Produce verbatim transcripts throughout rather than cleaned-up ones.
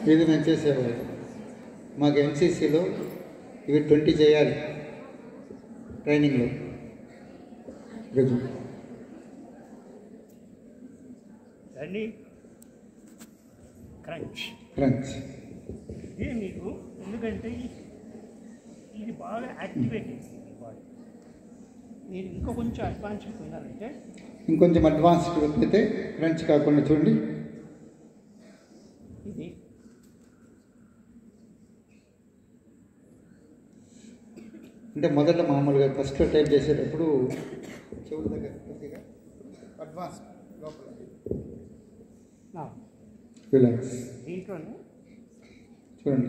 ఇది మేము చేసేవాళ్ళు. మాకు ఎన్సీసీలో ఇవి ట్వంటీ చేయాలి ట్రైనింగ్లో. అండి క్రంచ్ క్రంచ్ ఇది మీకు ఎందుకంటే ఇది బాగా యాక్టివేట్ అవుతుంది బాడీ. మీరు ఇంకా కొంచెం అడ్వాన్స్ ఉన్నారంటే ఇంకొంచెం అడ్వాన్స్డ్ అయితే క్రంచ్ కాకుండా చూడండి. ఇది అంటే మొదట మామూలుగా ఫస్ట్ టైప్ చేసేటప్పుడు చెవుల దగ్గర కొద్దిగా అడ్వాన్స్ లోపల రిలాక్స్ దీంట్లోనే చూడండి.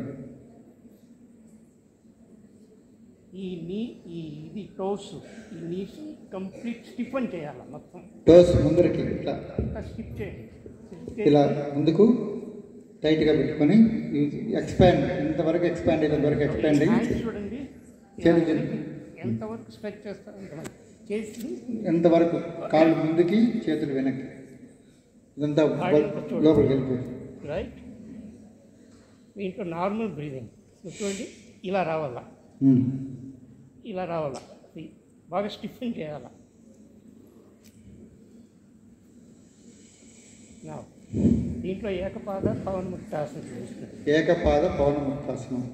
ఈ నీ ఈ ఇది టోస్ ఈ నీస్ కంప్లీట్ స్టిఫన్ చేయాలి మొత్తం. టోస్ ముందరికి ఇట్లా స్టిఫ్ చేయండి. ఇలా ముందుకు టైట్గా పెట్టుకొని ఎక్స్పాండ్ ఇంతవరకు ఎక్స్పాండ్ అయ్యేంత వరకు ఎక్స్పాండ్ అయ్యి చూడండి ఎంతవరకు స్ట్రెచ్ చేస్తారు అంతవరకు చేసి ఎంతవరకు కాళ్ళు ముందుకి చేతులు వెనక్కి ఇదంతా లోపలికి వెళ్ళిపోతుంది. రైట్. దీంట్లో నార్మల్ బ్రీదింగ్ చూడండి. ఇలా రావాలా, ఇలా రావాలా, బాగా స్టిఫెన్ చేయాలా. దీంట్లో ఏకపాద పవనముక్తాసనం చేస్తున్నారు. ఏకపాద పవనముక్తాసనం.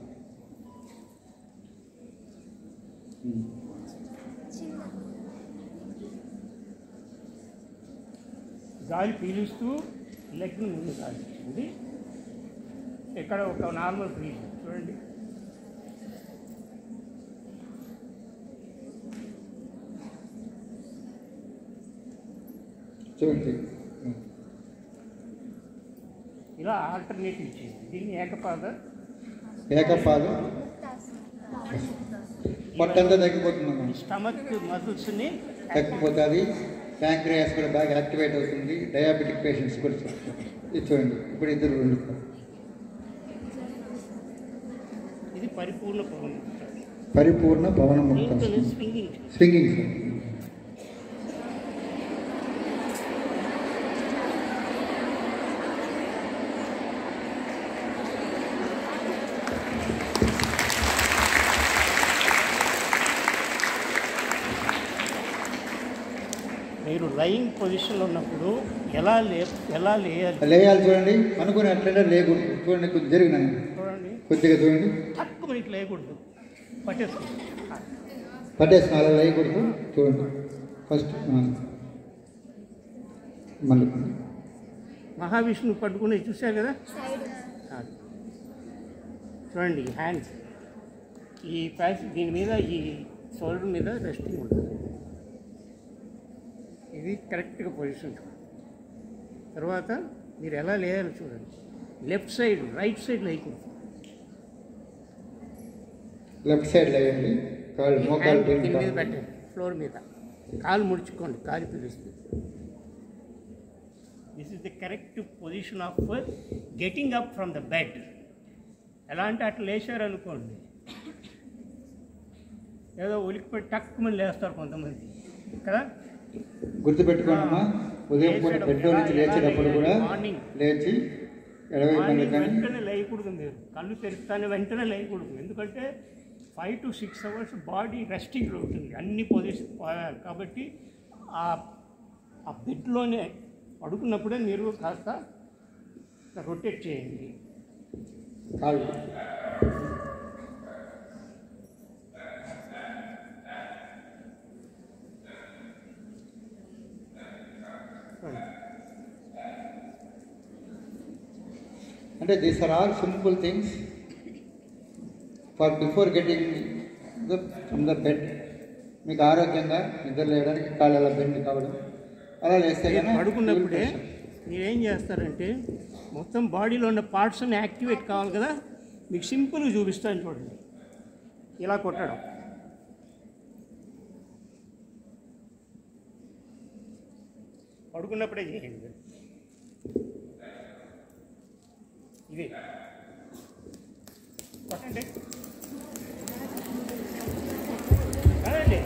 గాలి పీలుస్తూ లెగ్ను ముందు సాగించండి. ఇక్కడ ఒక నార్మల్ బ్రీత్ చూడండి. చూడండి ఇలా ఆల్టర్నేటివ్ చేయండి. దీన్ని ఏకపాద ఏకపాద పొట్టంతా తగ్గిపోతుంది. స్టమక్ మజిల్స్ని తగ్గిపోతుంది. ప్యాంక్రియాస్ కూడా బాగా యాక్టివేట్ అవుతుంది. డయాబెటిక్ పేషెంట్స్ కూడా ఇది చూడండి. ఇప్పుడు ఇద్దరు రెండు ఇది పరిపూర్ణ పవన పరిపూర్ణ పవనముక్త స్వింగింగ్ స్వింగింగ్ మీరు లయింగ్ పొజిషన్లో ఉన్నప్పుడు ఎలా లే ఎలా లేయాలి లేయాలి చూడండి. అనుకుని అట్లనే లేకూడదు. చూడండి కొద్దిగా జరిగినాను చూడండి. కొద్దిగా చూడండి. తక్కువ మనకి లేకూడదు. పట్టేసుకోండి పట్టేసిన అలా లేకూడదు. చూడండి ఫస్ట్ మళ్ళీ మహావిష్ణువు పట్టుకుని చూశారు కదా. చూడండి హ్యాండ్స్ ఈ ప్యాస్ దీని మీద ఈ షోల్డర్ మీద రెస్టింగ్ ఉంటుంది. ఇది కరెక్ట్గా పొజిషన్. తర్వాత మీరు ఎలా లేయాలో చూడండి. లెఫ్ట్ సైడ్ రైట్ సైడ్ లేకూడదు. లెఫ్ట్ సైడ్ లేయండి. కాళ్ళు మోకాలు దీని మీద పెట్టండి. ఫ్లోర్ మీద కాలు ముడుచుకోండి. కాలు పిలుస్తుంది. This is the correct position of getting up from the bed. ఎలా అంటే అట్లా లేచారు అనుకోండి, ఏదో ఉలికిపడి టక్కుమని లేస్తారు కొంతమంది కదా. గుర్తుపెట్టుకోండమ్మా, ఉదయం పూట బెడ్లో నుంచి లేచేటప్పుడు కూడా లేచి వెంటనే లేయకూడదు. మీరు కళ్ళు తెరుస్తానే వెంటనే లేయకూడదు. ఎందుకంటే five to six hours body రెస్టింగ్లో ఉంటుంది అన్ని పొజిషన్. కాబట్టి ఆ బెడ్లోనే పడుకున్నప్పుడే మీరు కాస్త రొటేట్ చేయండి కాళ్ళు. అంటే these are all simple things for before getting the from the bed. మీకు ఆరోగ్యంగా నిద్ర లేయడానికి కాళ్ళు అలా బెండ్ కావడం అలా లేస్తే కానీ పడుకున్నప్పుడే మీరు ఏం చేస్తారంటే మొత్తం బాడీలో ఉన్న పార్ట్స్ అన్ని యాక్టివేట్ కావాలి కదా. మీకు సింపుల్గా చూపిస్తాను చూడండి. ఇలా కొట్టడం, పడుకున్నప్పుడే చేయండి. ఇది కొట్టండి కాదండి.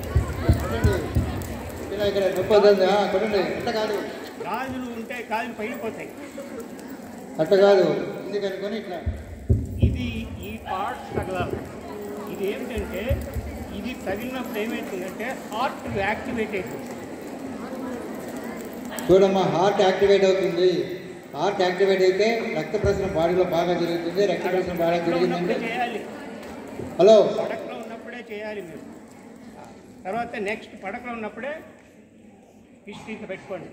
ఇలా ఇక్కడ నొప్పి కొట్టండి. ఎంత కాదు, గాజులు ఉంటే గాజులు పగిలిపోతాయి. అట్లా కాదు ఇది కనుకొని ఇట్లా ఇది ఈ పార్ట్స్ తగలాలి. ఇది ఏమిటంటే ఇది తగిలినప్పుడు ఏమవుతుందంటే హార్ట్ యాక్టివేట్ అవుతుంది. చూడమ్మా, హార్ట్ యాక్టివేట్ అవుతుంది. హార్ట్ యాక్టివేట్ అయితే రక్త ప్రసరణ బాడీలో బాగా జరుగుతుంది. రక్త ప్రసరణ బాగా జరిగిందంటే చేయాలి. హలో పడకలో ఉన్నప్పుడే చేయాలి మీరు. తర్వాత నెక్స్ట్ పడకలో ఉన్నప్పుడే హిస్టరీకి పెట్టుకోండి.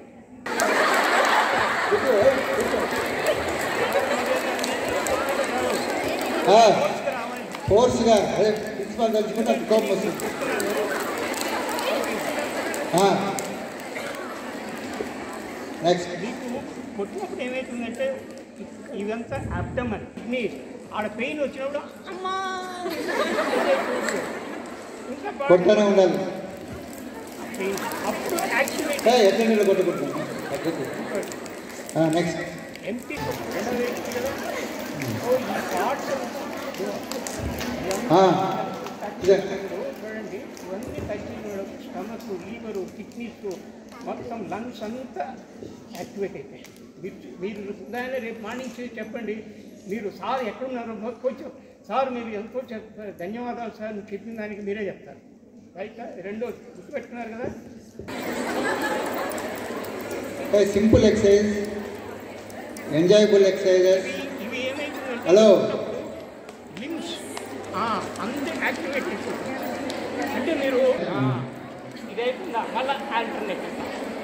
ఫోర్స్గా అదే ప్రిన్సిపాల్ తలుచుకుంటే అది కోపం వస్తుంది. నెక్స్ట్ మీకు కొట్టినప్పుడు ఏమవుతుందంటే ఇదంతా అబ్డమన్ కిడ్నీ ఆడ పెయిన్ వచ్చినప్పుడు అమ్మా ఇంకా కొట్టనే ఉండాలి. పెయిన్ అప్పుడు యాక్టివేట్ ఎట్లా నీళ్ళు కొట్టుకుంటున్నాను. నెక్స్ట్ ఎంపీ కదా. ఓ ఈ పార్ట్స్ చూడండి, ఇవన్నీ తగ్గిన స్టమక్, లీవరు, కిడ్నీస్, మొత్తం లంగ్స్ అంతా యాక్టివేట్ అయిపోయాయి. మీరు మీరు ఉదయాన్నే రేపు మార్నింగ్ చేసి చెప్పండి, మీరు సార్ ఎక్కడున్నారో కొంచెం సార్ మీరు ఎంతో చెప్తారు, ధన్యవాదాలు సార్ నువ్వు చెప్పిన దానికి మీరే చెప్తారు. రైట్. రెండో గుర్తుపెట్టుకున్నారు కదా. Simple exercise, enjoyable exercises. ఇవి ఏమైతుందంటే హలో లిమ్స్ అందరూ యాక్టివేట్ అయిపోతుంది. అంటే మీరు ఇది అయిపోయిందా మళ్ళీ ఆల్టర్నేటివ్.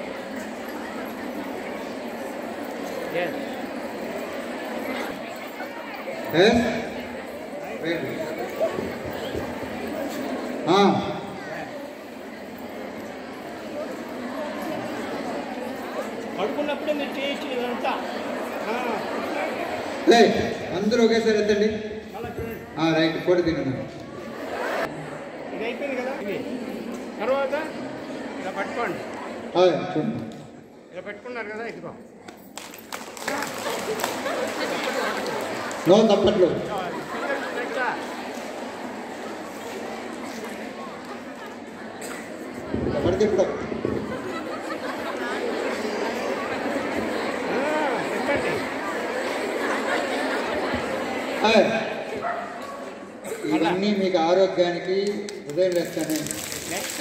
పడుకున్నప్పుడే మీరు చేయొచ్చు ఇదంతా. అందరూ ఒకేసారి ఎత్తండి. మళ్ళీ చూడండి, రైట్. కూడా తిన్నాను. ఇది అయిపోయింది కదా. ఇది తర్వాత ఇలా పట్టుకోండి. చూడండి, ఇలా పెట్టుకున్నారు కదా. ఇదిగో నో తప్పట్లు. పడితే ఇప్పుడు చెప్పండి. ఇవన్నీ మీకు ఆరోగ్యానికి ఉదయం వేస్తానే. నెక్స్ట్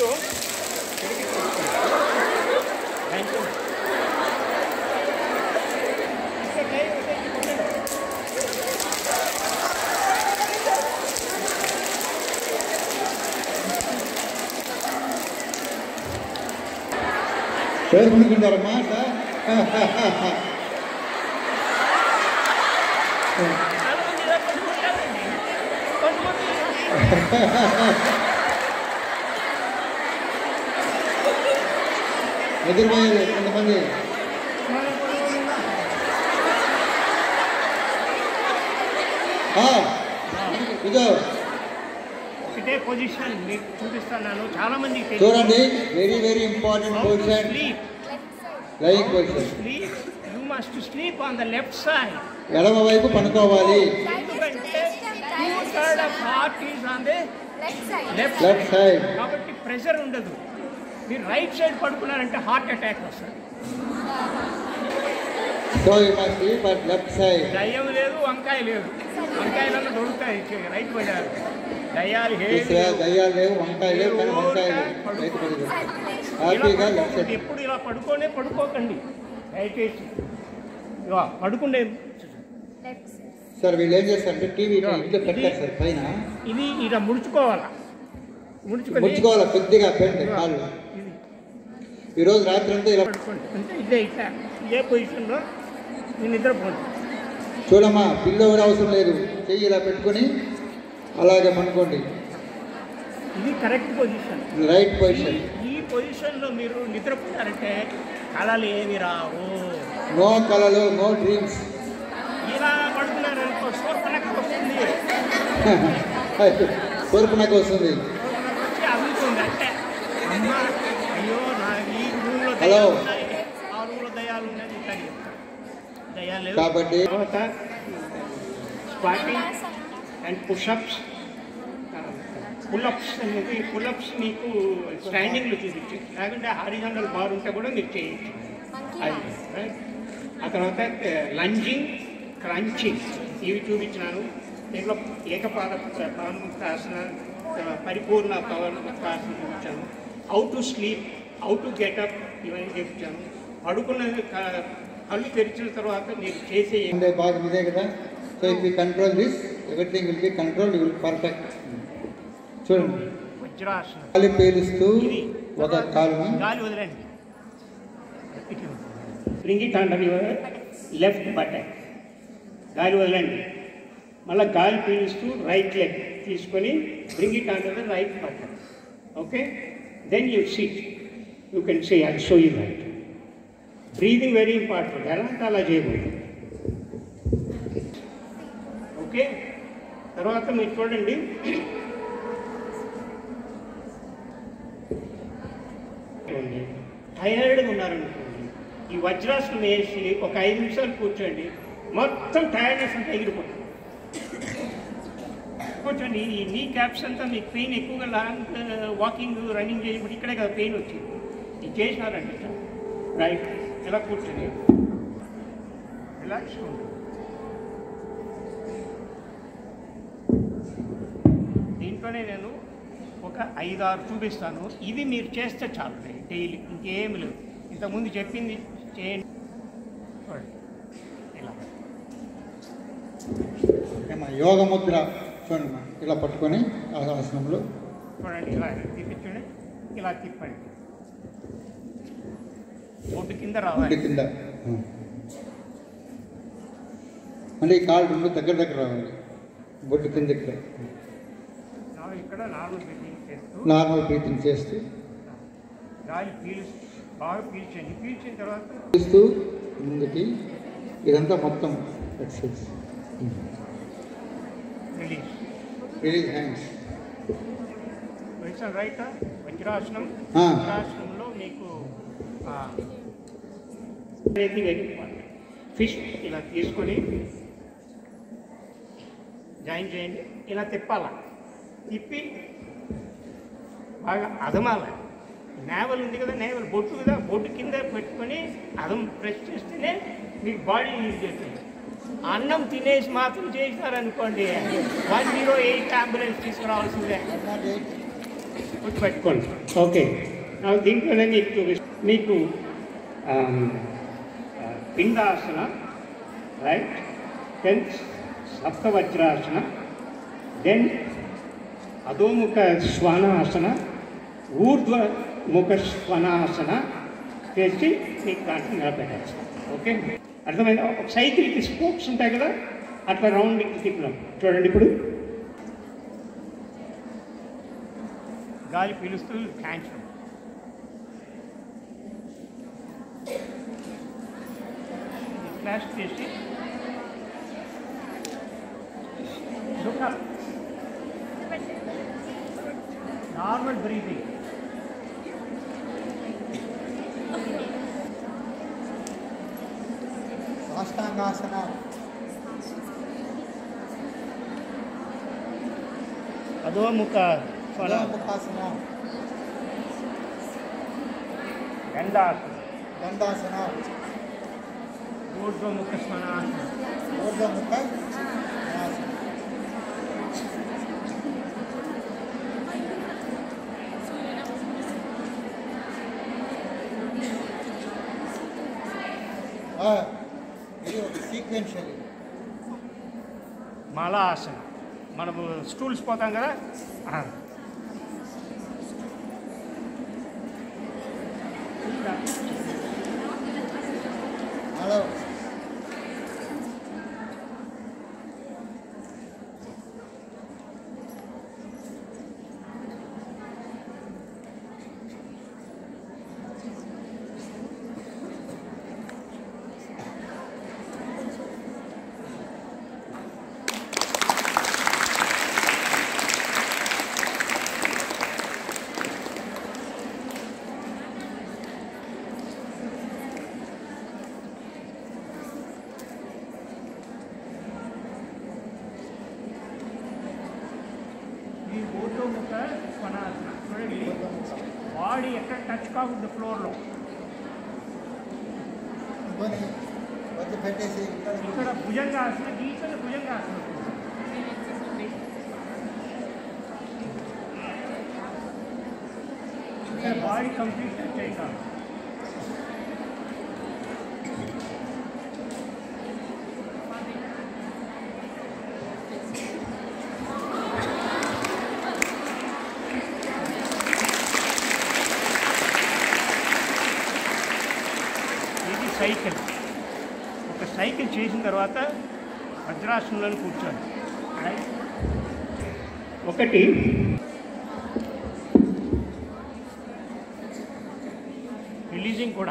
పేరు కొనుక్కుంటారమ్మా సార్. ఎదురుపోయారు కొంతమంది. ఇదో ఒకటే పొజిషన్ మీకు చూపిస్తున్నాను, చాలా మందికి చూడండి. Very very important position, like position. Sleep you must sleep on the left side. ఎడమ వైపు పనుకోవాలి. ఎందుకంటే two third of heart is on the left left side. కాబట్టి ప్రెషర్ ఉండదు. మీరు రైట్ సైడ్ పడుకున్నారంటే హార్ట్ అటాక్ వస్తుంది. So you must sleep at left side. దయ్యం లేదు, వంకాయ లేదు. వంకాయలలో దొరుకుతాయి రైట్ పడారు. దయ్యాలు దయ్యాలు లేవు, వంకాయ లేవు, కానీ వంకాయ రైతు పడి హ్యాపీగా లెఫ్ట్ సైడ్. ఎప్పుడు ఇలా పడుకోనే పడుకోకండి. దయచేసి ఇలా పడుకుండే. సార్ వీళ్ళు ఏం చేస్తారంటే టీవీ ఇంట్లో పెట్టారు సార్ పైన. ఇది ఇలా ముడుచుకోవాలా, ముడుచుకొని ముడుచుకోవాలా కొద్దిగా పెట్టండి కాళ్ళు. ఈరోజు రాత్రి అంతా ఇలా పడుకోండి. అంటే ఇదే ఇట్లా ఇదే పొజిషన్లో నేను నిద్రపోండి. చూడమ్మా, పిల్లో కూడా అవసరం లేదు. చెయ్యి ఇలా పెట్టుకొని అలాగే పనుకోండి. ఇది కరెక్ట్ పొజిషన్, రైట్ పొజిషన్. ఈ పొజిషన్లో మీరు నిద్రపోతారంటే కళలు ఏమి రావు. నో కళలు, నో డ్రీమ్స్. ఇలా పడుకున్నారనుకో సోర్పనకు వస్తుంది. సోర్పనకు వస్తుంది. వచ్చి అడుగుతుంది అంటే అమ్మ అయ్యో నా ఈ రూమ్లో హలో ఆ రూమ్లో దయాలు ఉన్నాయి దయాలు కాబట్టి తర్వాత స్క్వాటింగ్ అండ్ పుషప్స్. పుల్అప్స్ అనేది పుల్అప్స్ మీకు స్టాండింగ్లో చూపించు, లేకుంటే హారిజాంటల్ బార్ ఉంటే కూడా మీరు చేయొచ్చు. అది రైట్. ఆ తర్వాత లంజింగ్ క్రంచింగ్ ఇవి చూపించినాను. దీంట్లో ఏకపాద పాదముక్తాసన, పరిపూర్ణ పవనముక్తాసన చూపించాను. How to sleep, how to get up ఇవన్నీ చూపించాను. పడుకున్న కళ్ళు తెరిచిన తర్వాత మీరు చేసే ఉండే భాగం ఇదే కదా. So if you control this everything will be control, you will perfect. చూడండి, వజ్రాసనం. గాలి పీలుస్తూ ఒక కాలుని గాలి వదలండి. Bring it under your left button. గాలి వదలండి. మళ్ళీ గాలి పీలుస్తూ రైట్ లెగ్ తీసుకొని bring it under the right button. Okay, then you sit. You can say I show you right. Breathing very important. ఎలా అంటే అలా చేయకూడదు. ఓకే, తర్వాత మీరు చూడండి, టైర్డ్గా ఉన్నారనుకోండి, ఈ వజ్రాసనం వేసి ఒక ఐదు నిమిషాలు కూర్చోండి, మొత్తం టైర్డ్నెస్ అంతా ఎగిరిపోతుంది. కూర్చోండి. ఈ నీ క్యాప్స్ అంతా మీకు పెయిన్ ఎక్కువగా లాంగ్ వాకింగ్ రన్నింగ్ చేసినప్పుడు ఇక్కడే కదా పెయిన్ వచ్చింది. ఇది చేసినారంటే రైట్, ఇలా కూర్చొని రిలాక్స్గా ఉంటుంది. దీంట్లోనే నేను ఒక ఐదు ఆరు చూపిస్తాను. ఇది మీరు చేస్తే చాలు డైలీ, ఇంకేమి లేదు. ఇంతకుముందు చెప్పింది చేయండి. చూడండి ఇలా ఏమా యోగ ముద్ర చూడండి, ఇలా పట్టుకొని ఆ ఆసనంలో చూడండి, ఇలా తిప్పించండి, ఇలా తిప్పండి. బొడ్డు కింద ఇంటి రావాలి. కింద అంటే ఈ కాళ్ళు రెండు దగ్గర దగ్గర రావాలి, బొడ్డు కిందకి. నాలుగు ఇక్కడ నాలుగు బ్రీతింగ్ చేస్తూ నార్మల్ బ్రీతింగ్ చేస్తూ గాలి పీల్చి బాగా పీల్చండి. పీల్చిన తర్వాత పీలుస్తూ ముందుకి. ఇదంతా మొత్తం exercise. Release. Release hands. Right. వజ్రాసనం. ఆ. వజ్రాసనంలో మీకు వెరీ ఇంపార్టెంట్. ఫిష్ ఇలా తీసుకొని జాయిన్ చేయండి. ఇలా తిప్పాల. తిప్పి బాగా అదమాల. నేవల్ ఉంది కదా, నేవల్ బొట్టు కదా, బొట్టు కింద పెట్టుకొని అదం ప్రెస్ చేస్తేనే మీకు బాడీ యూజ్ చేస్తుంది. అన్నం తినేసి మాత్రం చేసినారనుకోండి, వన్ జీరో ఎయిట్ అంబులెన్స్ తీసుకురావాల్సిందే. గుర్తు పెట్టుకోండి. ఓకే, నాకు దీంట్లోనే మీకు చూపిస్తాను. మీకు పిండాసన, రైట్, దెన్ సప్తవజ్రాసన, దెన్ అధోముఖ శ్వానాసన, ఊర్ధ్వముఖ శ్వానాసన చేసి మీకు దాంట్లో నిలబెట్టాలి. ఓకే, అర్థమైంది? ఒక సైకిల్కి స్పోక్స్ ఉంటాయి కదా, అట్లా రౌండ్కి తిప్పినాం. చూడండి, ఇప్పుడు గాలి పీలుస్తూ హ్యాండ్స్ ఫ్లాష్ చేసి నార్మల్ బ్రీతింగ్. సాష్టాంగాసన. అధోముఖ అధోముఖాసన. గండాసన. దండాసన. ఊర్ధ్వముఖ స్వనాసన. ఊర్ధ్వముఖ ఆసన. ఇది ఒక సీక్వెన్షియల్. మలాసన. మనము స్టూల్స్ పోతాం కదా, హలో. ఈ ఊర్ధ్వముఖ స్వనాసన. చూడండి, బాడీ ఎక్కడ టచ్ కాకుండా ఫ్లోర్లో. వద్దు పెట్టేసి ఇక్కడ భుజంగాసన గీసిన భుజంగాసన బాడీ కంప్లీట్ చేయాలి. ఇది సైకిల్. ఒక సైకిల్ చేసిన తర్వాత వజ్రాసనంలో కూర్చోండి. ఒకటి రిలీజింగ్ కూడా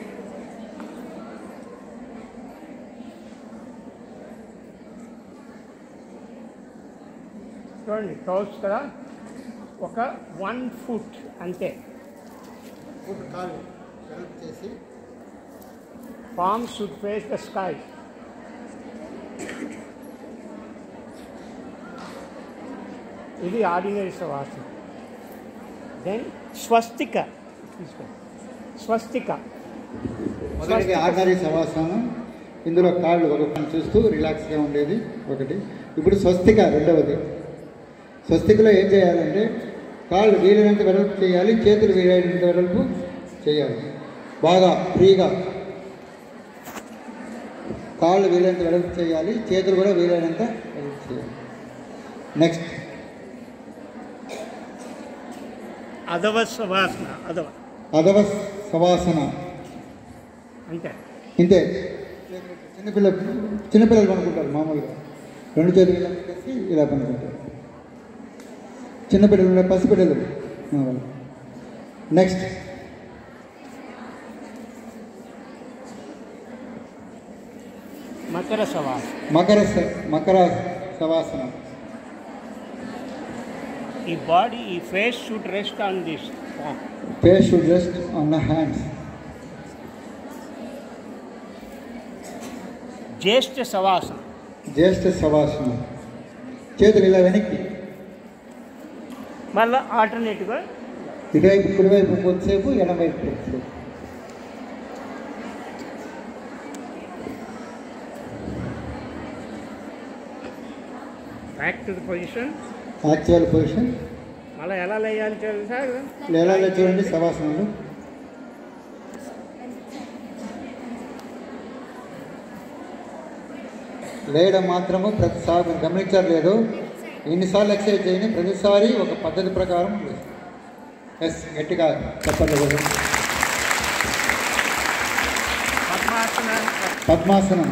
చూడండి. టోస్ కదా ఒక వన్ ఫుట్ అంతే. ఫుట్ కాలు వెడల్పు చేసి palms should face the sky. ఇది ఆర్డినరీ శవాసనం. దెన్ స్వస్తిక తీసుకోండి. స్వస్తిక మొదటిది ఆర్డినరీ శవాసనం. ఇందులో కాళ్ళు ఒక పని చూస్తూ రిలాక్స్గా ఉండేది ఒకటి. ఇప్పుడు స్వస్తిక రెండవది. స్వస్తికలో ఏం చేయాలంటే కాళ్ళు వీలైనంత వెడల్పు చేయాలి, చేతులు వీలైనంత వెడల్పు చేయాలి. బాగా ఫ్రీగా కాళ్ళు వీలైనంత వెడల్పు చేయాలి, చేతులు కూడా వీలైనంత వెడల్పు చేయాలి. నెక్స్ట్ అదవ శవాసన. అదవ అదవ శవాసన అంతే. ఇంతే. చిన్నపిల్ల చిన్నపిల్లలు పనుకుంటారు మామూలుగా. రెండు చేతులు ఇలా పెట్టేసి ఇలా పనుకుంటారు. చిన్నపిల్లలు ఉండే పసిపిల్లలు. నెక్స్ట్ మకర శవాసనం. మకర స- మకర శవాసనం. ఈ బాడీ ఈ face should rest on this form. Face should rest on the hands. జ్యేష్ఠ శవాసనం. జ్యేష్ఠ శవాసనం. చేతులు ఇలా వెనక్కి, మళ్ళీ ఆల్టర్నేట్గా ఇటువైపు కుడివైపు కొద్దిసేపు, ఎడమవైపు కొద్దిసేపు. Back to the position. Actual position. మళ్ళీ ఎలా లేయాలి తెలుసా? ఎలా చూడండి శవాసనాలు. లేయడం మాత్రము ప్రతిసారి గమనించారు లేదు. ఎన్నిసార్లు ఎక్సర్సైజ్ చేయండి, ప్రతిసారి ఒక పద్ధతి ప్రకారం. ఎస్ గట్టిగా చెప్పండి. పద్మాసనం. పద్మాసనం.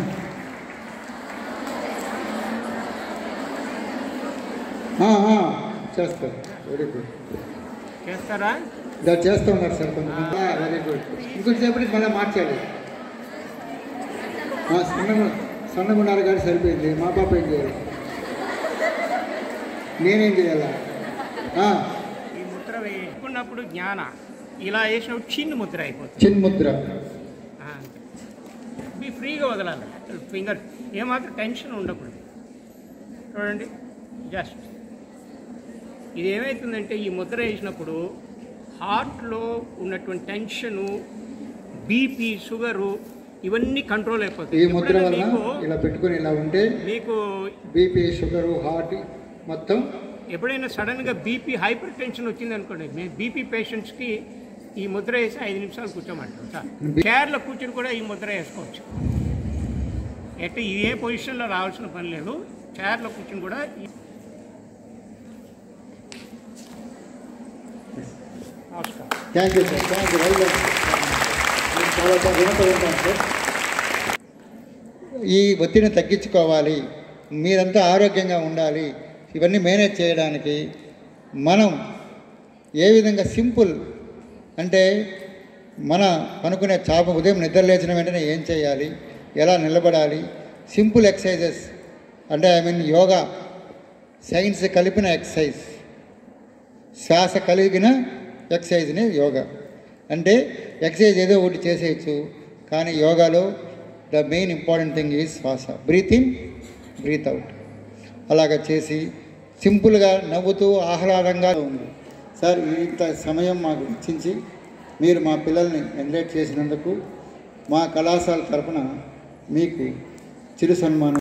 ఆ, ఆ, చేస్తారు. Very good. చేస్తారా? ఇలా చేస్తూ ఉన్నారు సార్ కొంతమంది. Very good. ఇంకొంచెంసేపటికి మళ్ళీ మార్చాలి. సన్నగా సన్నగా ఉన్నారు కానీ సరిపోయింది. మా పాప ఏం చేయాలి, నేనేం చేయాలా? ఈ ముద్ర వేసుకున్నప్పుడు జ్ఞాన ఇలా వేసినప్పుడు చిన్న ముద్ర అయిపోతుంది. చిన్ ముద్ర. మీ ఫ్రీగా వదలాలి. ఫింగర్ ఏమాత్రం టెన్షన్ ఉండకూడదు. చూడండి, జస్ట్ ఇది ఏమవుతుందంటే ఈ ముద్ర వేసినప్పుడు హార్ట్లో ఉన్నటువంటి టెన్షను, బీపీ, షుగరు ఇవన్నీ కంట్రోల్ అయిపోతాయి. ఈ ముద్ర వల్ల ఇలా పెట్టుకొని ఇలా ఉంటే మీకు బీపీ, షుగరు, హార్ట్ మొత్తం. ఎప్పుడైనా సడన్గా బీపీ, హైపర్ టెన్షన్ వచ్చింది అనుకోండి, మేము బీపీ పేషెంట్స్కి ఈ ముద్ర వేసి ఐదు నిమిషాలు కూర్చోమంటాం సార్. చైర్లో కూర్చొని కూడా ఈ ముద్ర వేసుకోవచ్చు. ఎట్లా ఇదే పొజిషన్లో రావాల్సిన పని లేదు. చైర్లో కూర్చొని కూడా నమస్కారం. Thank you sir. Thank you. Well done. నేను చాలా చాలా రుణపడి ఉంటాను సార్. ఈ ఒత్తిడిని తగ్గించుకోవాలి, మీరంతా ఆరోగ్యంగా ఉండాలి, ఇవన్నీ మేనేజ్ చేయడానికి మనం ఏ విధంగా సింపుల్ అంటే మన అనుకునే చాప ఉదయం నిద్ర లేచిన వెంటనే ఏం చేయాలి, ఎలా నిలబడాలి, సింపుల్ ఎక్సర్సైజెస్ అంటే ఐ మీన్ యోగా సైన్స్ కలిపిన ఎక్సర్సైజ్, శ్వాస కలిగిన ఎక్సర్సైజ్ని యోగా అంటే. ఎక్సర్సైజ్ ఏదో ఒకటి చేసేయచ్చు, కానీ యోగాలో the main important thing is శ్వాస. Breathe in, breathe out. అలాగ చేసి సింపుల్గా నవ్వుతూ ఆహ్లాదంగా ఉంది. సార్ ఇంత సమయం మాకు ఇచ్చించి మీరు మా పిల్లల్ని ఎంకరేజ్ చేసినందుకు మా కళాశాల తరఫున మీకు చిరు సన్మానం